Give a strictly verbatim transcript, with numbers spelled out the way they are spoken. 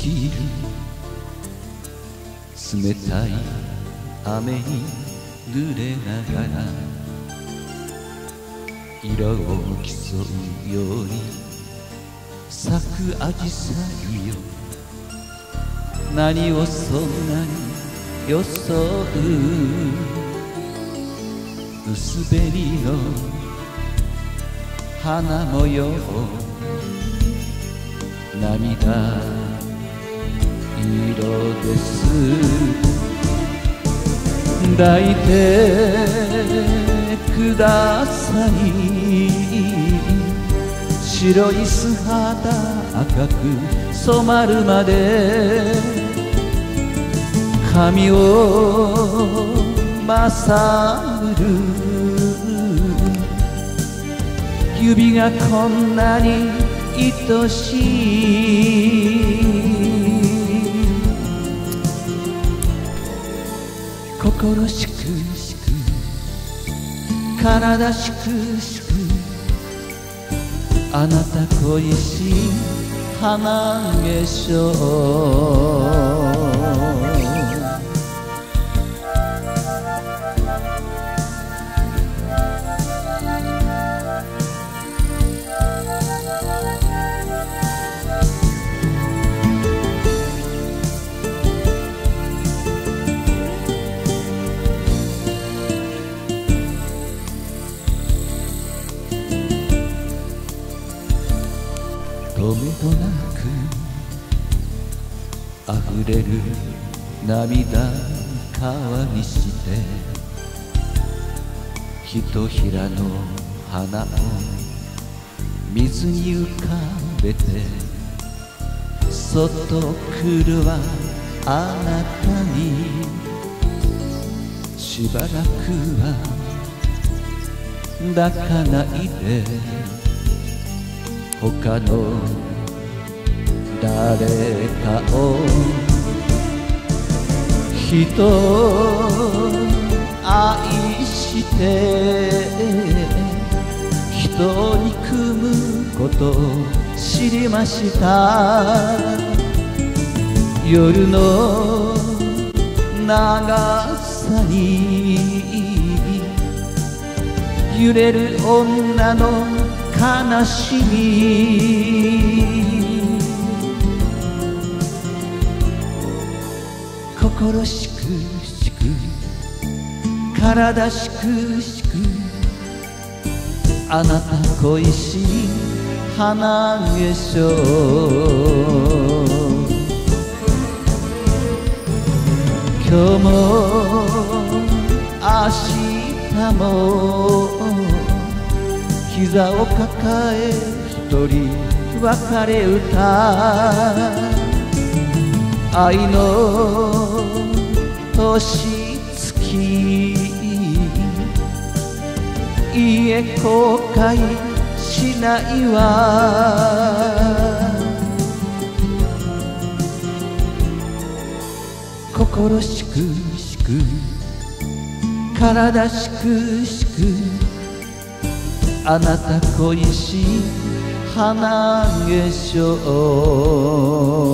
きる冷たい雨に濡れながら色を競うように咲くアジサイよ、何をそんなに装う薄紅の花模様、涙色です。抱いてください、白い素肌赤く染まるまで髪をまさぐる、指がこんなに愛しい、心しくしく体しくしく、あなた恋しい花化粧。とめどなく溢れる涙川にしてひとひらの花を水に浮かべて、そっと来るわあなたに、しばらくは抱かないで、他の誰かを人愛して人に組むことを知りました。夜の長さに揺れる女の悲しみ、心しくしく体しくしく、あなた恋しい花化粧。今日も明日も膝を抱え一人別れ歌、愛の年月、いいえ後悔しないわ。心しくしく体しくしく、あなた恋しい花化粧。